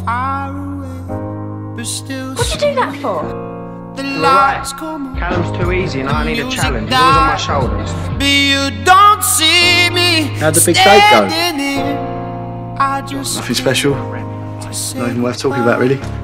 far away, but still. What'd you do that for? The lights come on. Callum's too easy and I need a challenge. He's always on my shoulders. But you don't see me. How'd the big date go? I just Nothing special. Not even worth talking about, really.